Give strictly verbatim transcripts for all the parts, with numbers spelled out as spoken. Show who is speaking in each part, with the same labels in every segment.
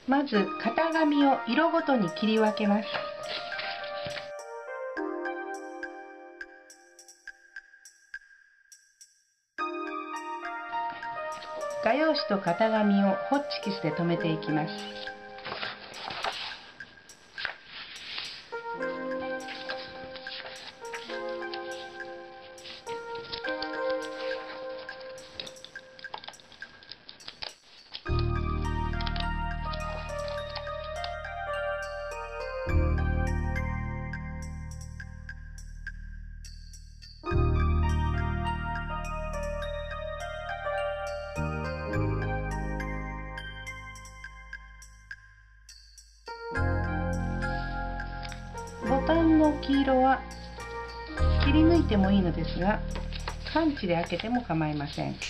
Speaker 1: まず型紙を色ごとに切り分けます。画用紙と型紙をホッチキスで留めていきます。ボタンの黄色は切り抜いてもいいのですが、パンチで開けても構いません。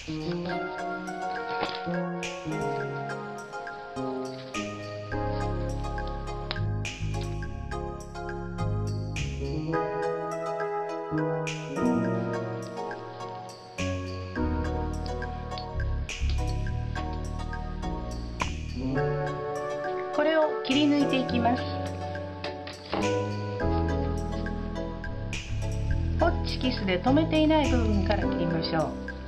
Speaker 1: これを切り抜いていきます。ホッチキスで留めていない部分から切りましょう。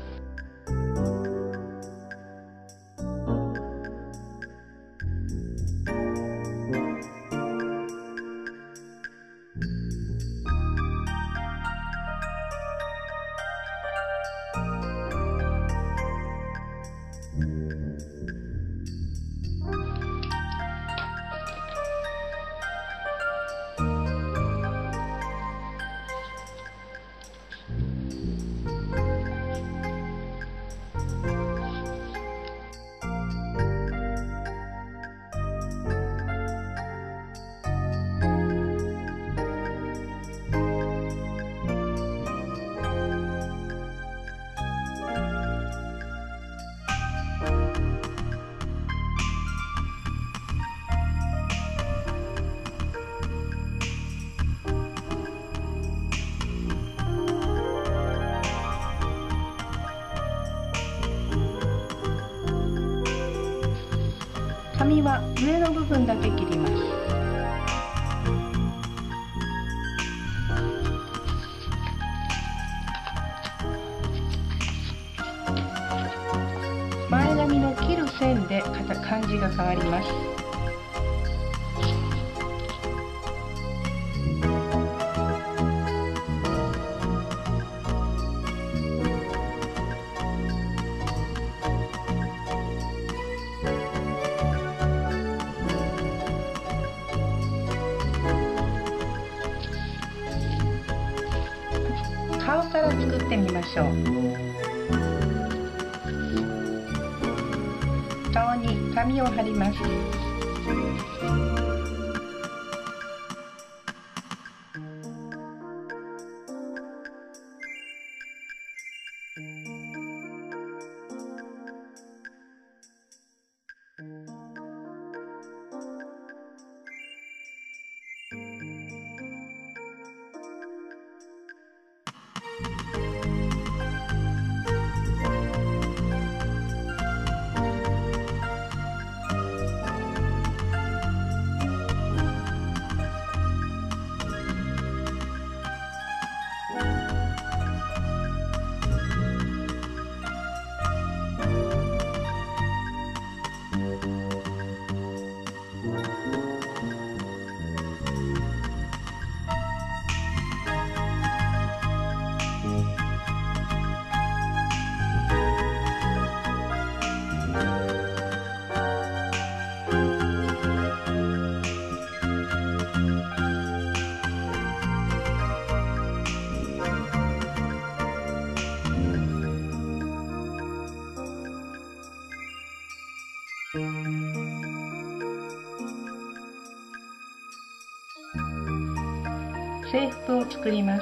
Speaker 1: 紙は上の部分だけ切ります。前髪の切る線で感じが変わります。顔から作ってみましょう。顔に紙を貼ります。制服を作ります。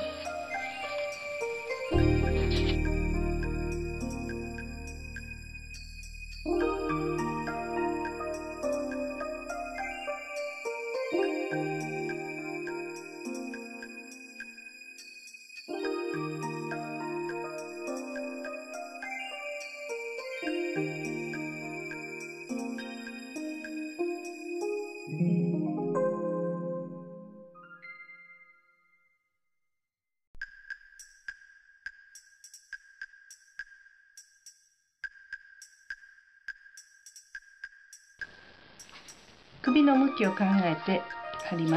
Speaker 1: 首の向きを考えて貼ります。